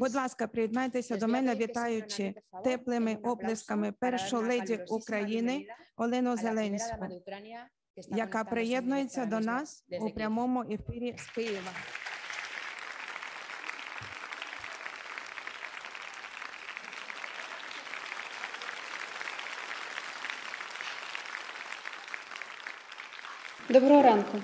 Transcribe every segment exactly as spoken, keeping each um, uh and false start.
Будь ласка, приєднайтеся до мене, вітаючи теплими оплесками першу леді України Олену Зеленську, яка приєднується до нас у прямому ефірі з Києва. Доброго ранку.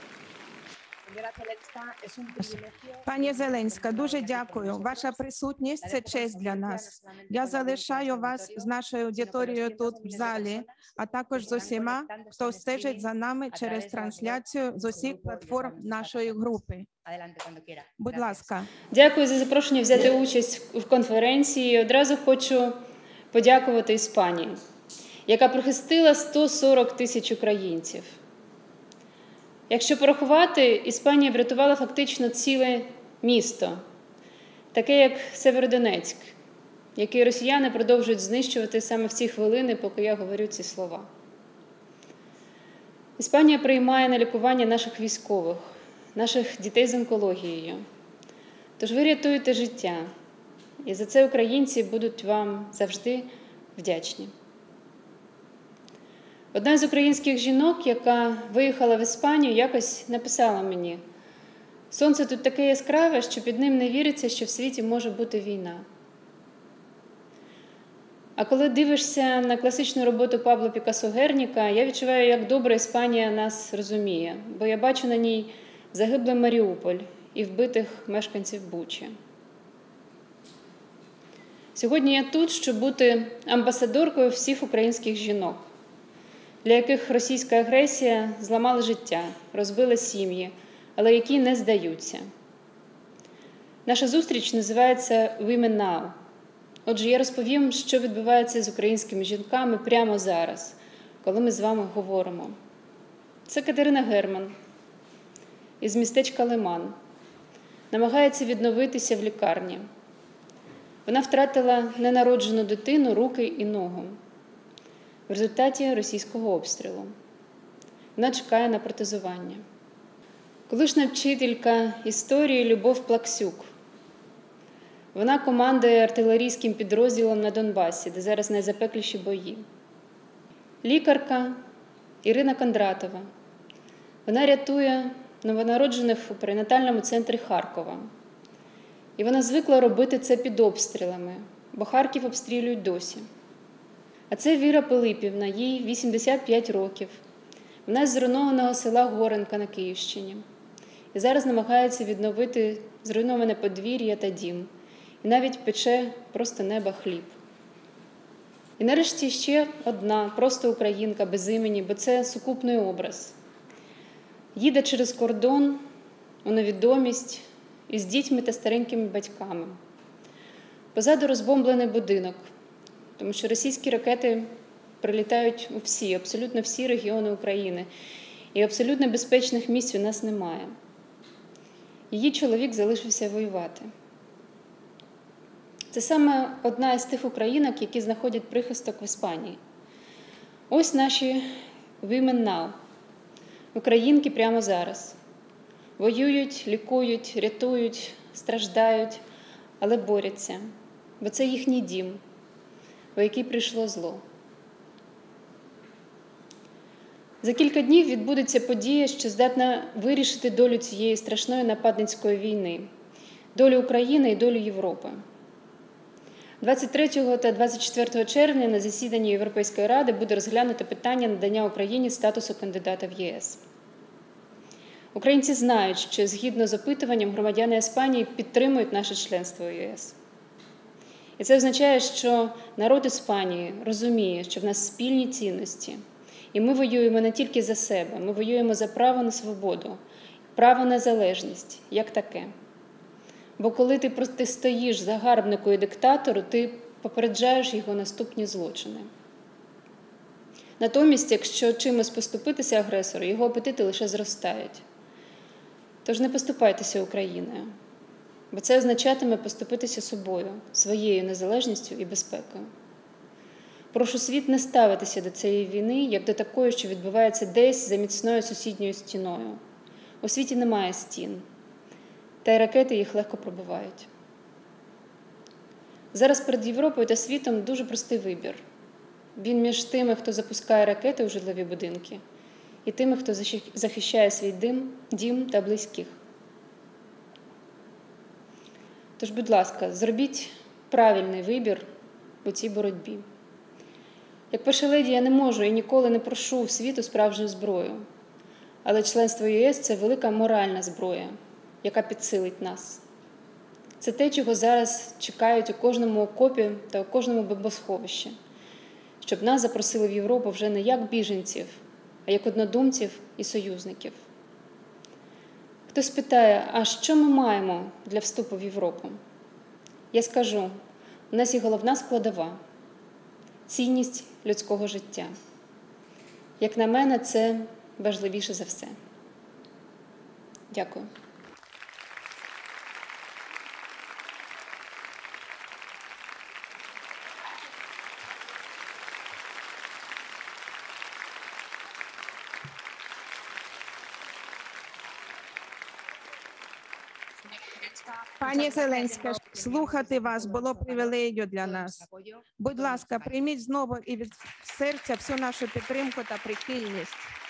Пані Зеленська, дуже дякую. Ваша присутність – це честь для нас. Я залишаю вас з нашою аудиторією тут в залі, а також з усіма, хто стежить за нами через трансляцію з усіх платформ нашої групи. Будь ласка. Дякую за запрошення взяти участь в конференції. Одразу хочу подякувати Іспанії, яка прихистила сто сорок тисяч українців. Якщо порахувати, Іспанія врятувала фактично ціле місто, таке як Северодонецьк, який росіяни продовжують знищувати саме в ці хвилини, поки я говорю ці слова. Іспанія приймає на лікування наших військових, наших дітей з онкологією. Тож ви рятуєте життя, і за це українці будуть вам завжди вдячні. Одна з українських жінок, яка виїхала в Іспанію, якось написала мені: «Сонце тут таке яскраве, що під ним не віриться, що в світі може бути війна». А коли дивишся на класичну роботу Пабло Пікассо «Герніка», я відчуваю, як добре Іспанія нас розуміє, бо я бачу на ній загиблий Маріуполь і вбитих мешканців Бучі. Сьогодні я тут, щоб бути амбасадоркою всіх українських жінок, для яких російська агресія зламала життя, розбила сім'ї, але які не здаються. Наша зустріч називається «Women Now». Отже, я розповім, що відбувається з українськими жінками прямо зараз, коли ми з вами говоримо. Це Катерина Герман із містечка Лиман. Намагається відновитися в лікарні. Вона втратила ненароджену дитину, руки і ногу в результаті російського обстрілу. Вона чекає на протезування. Колишня вчителька історії Любов Плаксюк. Вона командує артилерійським підрозділом на Донбасі, де зараз найзапекліші бої. Лікарка Ірина Кондратова. Вона рятує новонароджених у перинатальному центрі Харкова. І вона звикла робити це під обстрілами, бо Харків обстрілюють досі. А це Віра Пилипівна, їй вісімдесят п'ять років. Вона з зруйнованого села Горенка на Київщині. І зараз намагається відновити зруйноване подвір'я та дім. І навіть пече просто неба хліб. І нарешті ще одна, просто українка без імені, бо це сукупний образ. Їде через кордон у невідомість із дітьми та старенькими батьками. Позаду розбомблений будинок, тому що російські ракети прилітають у всі, абсолютно всі регіони України. І абсолютно безпечних місць у нас немає. Її чоловік залишився воювати. Це саме одна із тих українок, які знаходять прихисток в Іспанії. Ось наші «Women Now». Українки прямо зараз. Воюють, лікують, рятують, страждають, але борються. Бо це їхній дім, в який прийшло зло. За кілька днів відбудеться подія, що здатна вирішити долю цієї страшної нападницької війни, долю України і долю Європи. двадцять третього та двадцять четвертого червня на засіданні Європейської ради буде розглянуто питання надання Україні статусу кандидата в ЄС. Українці знають, що згідно з опитуванням громадяни Іспанії підтримують наше членство в ЄС. І це означає, що народ Іспанії розуміє, що в нас спільні цінності. І ми воюємо не тільки за себе, ми воюємо за право на свободу, право на залежність, як таке. Бо коли ти протистоїш загарбнику і диктатору, ти попереджаєш його наступні злочини. Натомість, якщо чимось поступитися агресору, його апетити лише зростають. Тож не поступайтеся Україною, бо це означатиме поступитися собою, своєю незалежністю і безпекою. Прошу світ не ставитися до цієї війни, як до такої, що відбувається десь за міцною сусідньою стіною. У світі немає стін, та й ракети їх легко пробивають. Зараз перед Європою та світом дуже простий вибір. Він між тими, хто запускає ракети у житлові будинки, і тими, хто захищає свій дим, дім та близьких. Тож, будь ласка, зробіть правильний вибір у цій боротьбі. Як перша леді я не можу і ніколи не прошу у світу справжню зброю. Але членство в ЄС – це велика моральна зброя, яка підсилить нас. Це те, чого зараз чекають у кожному окопі та у кожному бомбосховищі. Щоб нас запросили в Європу вже не як біженців, а як однодумців і союзників. Хтось питає, а що ми маємо для вступу в Європу? Я скажу, у нас є головна складова – цінність людського життя. Як на мене, це важливіше за все. Дякую. Пані Зеленська, слухати вас було привілеєю для нас. Будь ласка, прийміть знову і від серця всю нашу підтримку та прихильність.